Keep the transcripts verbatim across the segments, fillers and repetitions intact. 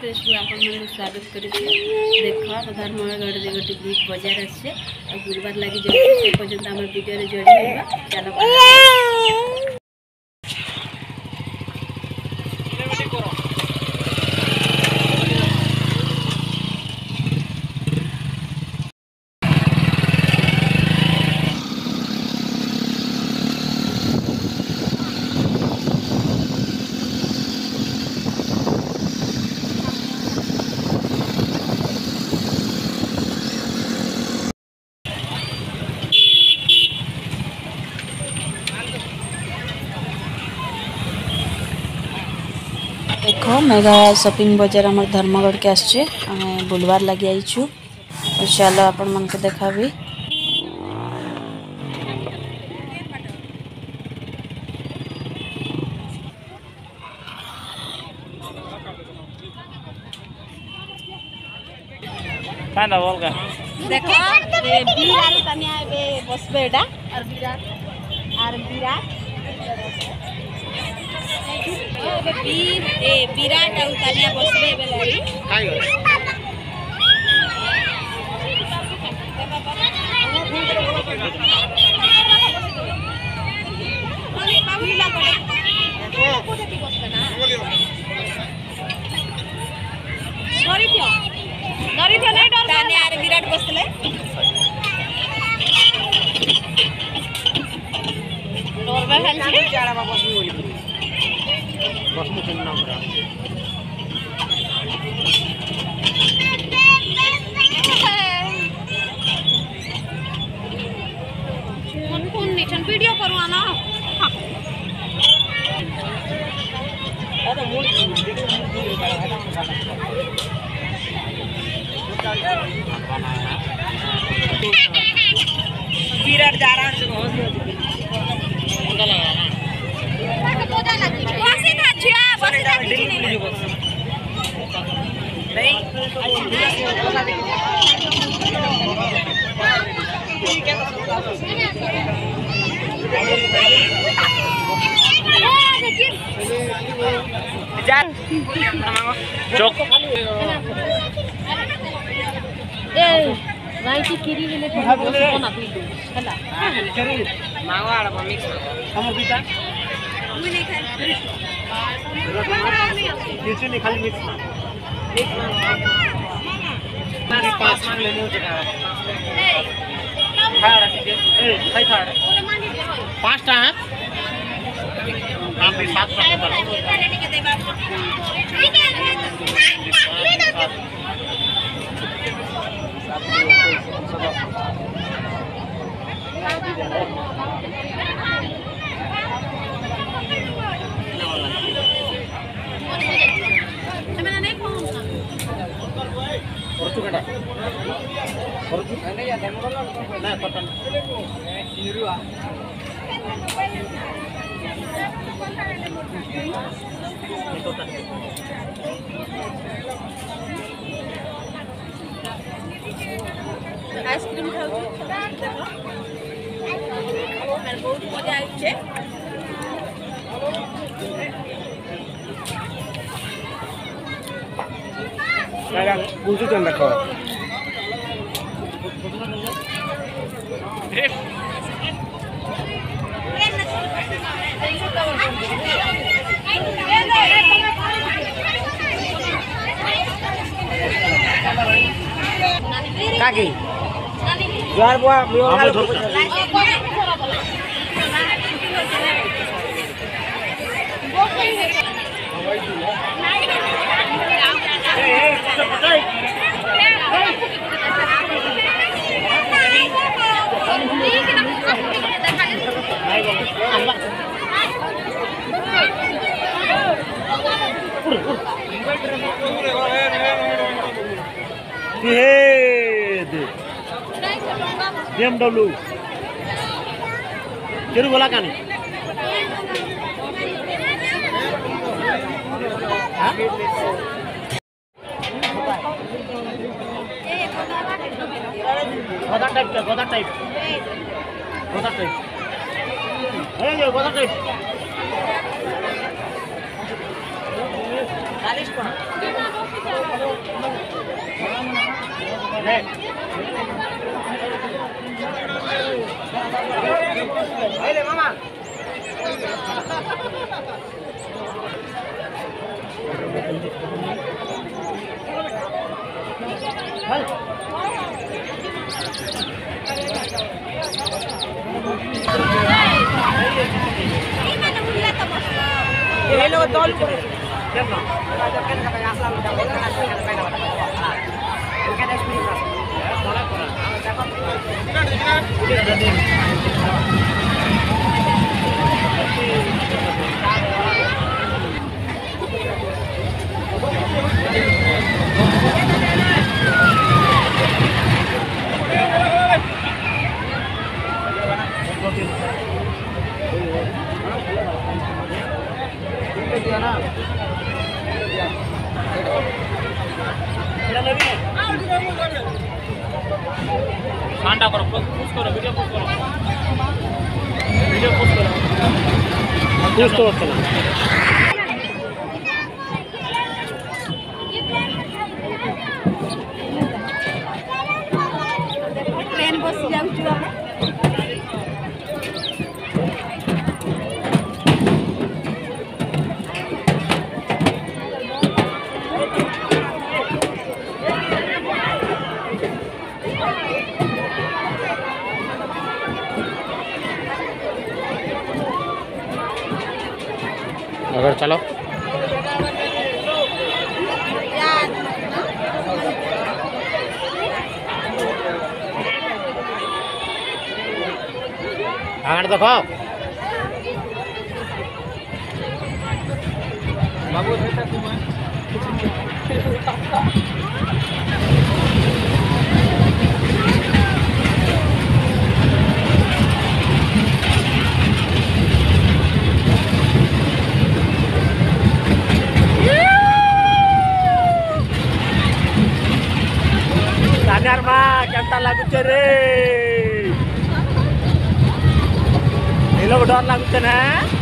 Express रू आपन स्वागत करुच्छे। देख धर्मगढ़ गोटे बिग बजार आसे गुरुवार लगी जाए पर्यटन आम भिडियो जोड़ी चलो देखो मेगा शॉपिंग बजार आम धर्मगढ़ के आसे आम बुलवार लगी आईचु। चलो आपण मन को देखा भी देखो विराट तनिया बे बसबेडा और विराट और विराट वीर ए विराट और तनिया बसबे बेलारी खाई गयो अरे बाबू ला पड़े कोठे ती बसना सॉरी थियो नरी थियो नहीं डर तनिया और विराट बसले डर बा खाली चारा बाबा बसनी बोली बस मुझे ना पड़ा कौन कौन निचन वीडियो करवा ना अरे मोड़ विराट जा रहा है उनका लगा ना बस था छिया बस था किसी नहीं नहीं ठीक है चौक ए राइटी किरी ले कोना पीलू हला मांगवा आड़ मिक्स हम बीता मैं नहीं खाई किसी नहीं खाली मिक्स मिक्स मारी पांच मांग लेने होते का खा रहा है ए खाई खा पांच टा है हम भी सात टा आइसक्रीम खाऊ बहुत मजा आइछे दादा बुझु त देखो काकी यार बुआ B M W जरूर बोला कानी गोदा टाइप का गोदा टाइप गोदा टाइप अरे ये गोदा टाइप चालीस को कांटा करो, पुश करो, वीडियो पुश करो, वीडियो पुश करो, पुश तो चला। ट्रेन बस जाऊँ अगर चलो आगे देखो बाबू केंता लगुचे रे ये लोग डर लगुचे ना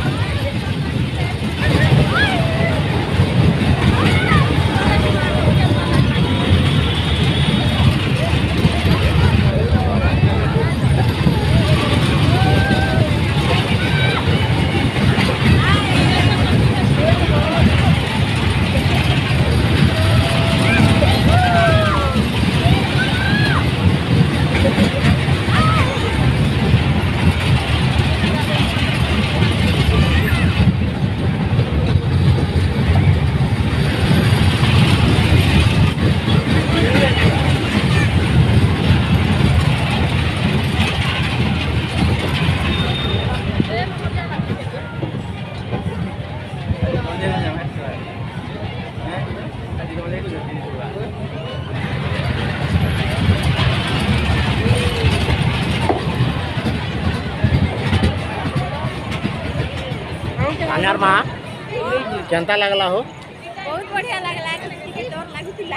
अनार माँ केंता लगला हो बहुत बढ़िया लगला टिकट डर लागुतिला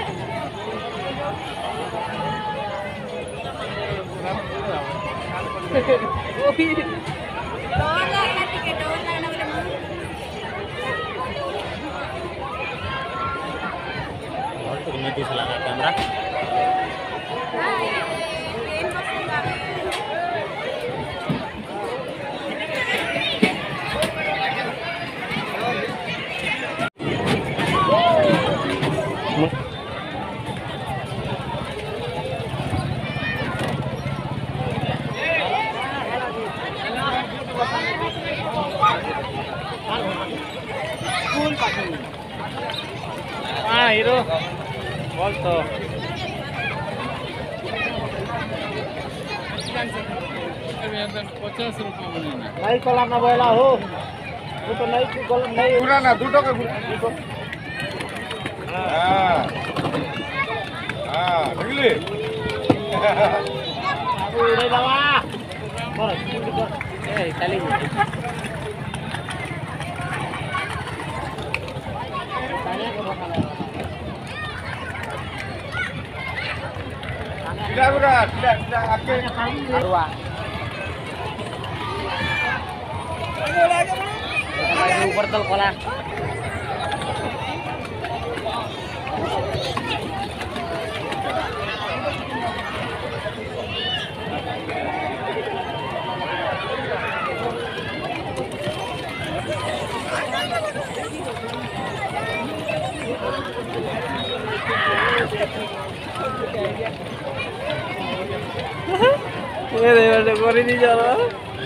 ओ भी डर लागला टिकट डर लागला बोले और तो नीति से लगा कैमरा हाँ हीरो बोल तो पचास रुपये नहीं कला ना बोला हो वो तो नहीं कल नहीं पूरा ना दूटो का हाँ हाँ बुझली अबे उड़े लवा कर ए चली tidak udah tidak tidak akhirnya Arwa ऊपर तल कोला ये दे कर दी जा रहा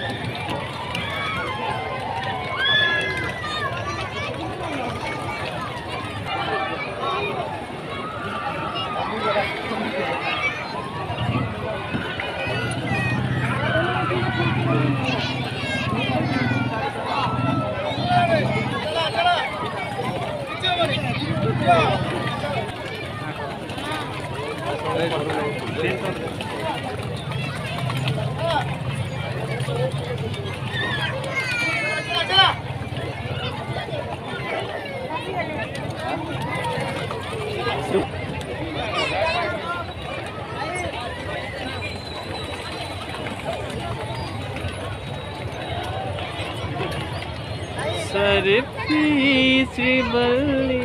सरफी श्री बल्ली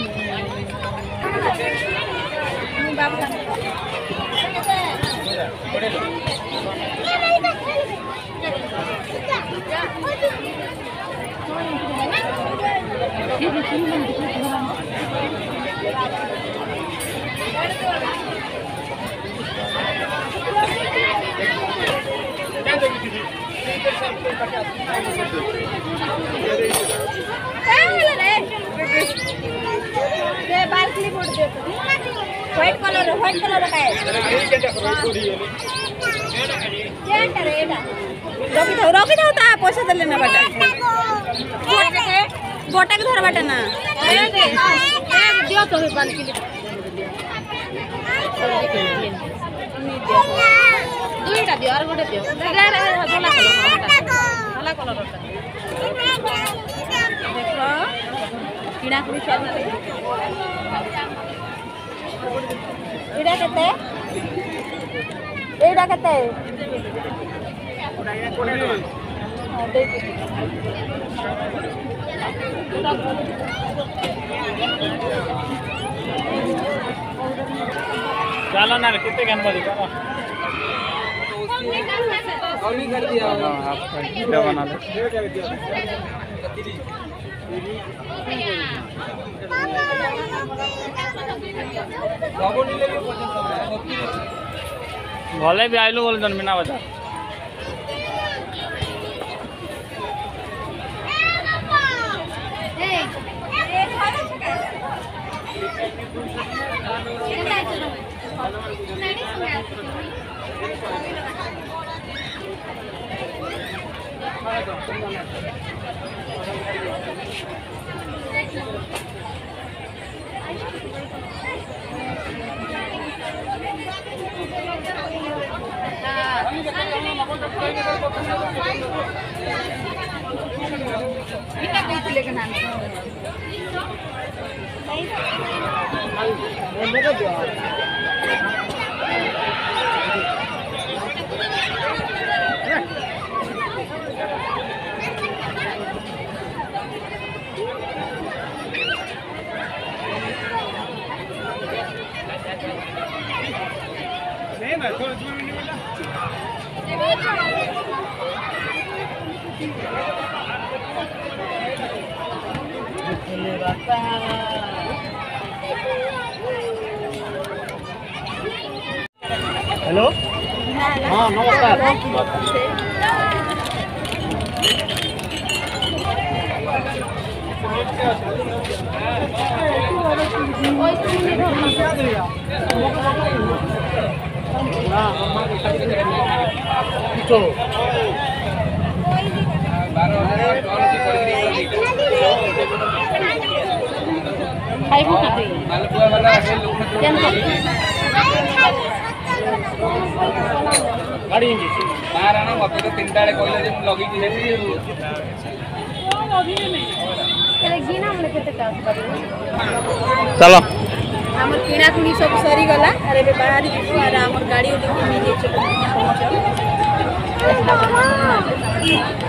व्हाइट कलर व्हाइट कलर का है रखी थाओ रखी थाओ ता पैसा देले ना बाटा गोटा के धर बाटा ना दियो तो बाल के दुईटा दियो और गोटे दियो धला कलर धला कलर देखो किना कुड़ी चालू एडा केते एडा केते हां दे चलो ना कितने गन बजे चलो कौनी कर दिया आप वीडियो बना दे भले भी आइलो बोल जन बिना बता हेलो हाँ नमस्कार गाड़ी बाहर आना मत तो तीन टाळे कहले जे लगी कि चलो हमर किना कुनी सब सरी गला अरे बे बाहर जीवो अरे हमर गाड़ी उठी मिले छै पहुंच